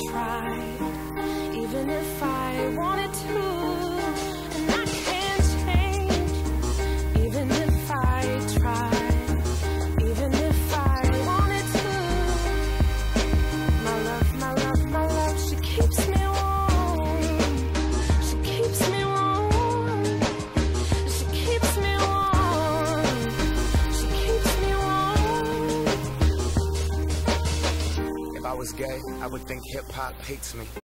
tried, even if I wanted to. And I can't change, even if I tried, even if I wanted to. My love, my love, my love, she keeps me warm. She keeps me warm. She keeps me warm. She keeps me warm. If I was gay, I would think hip-hop hates me.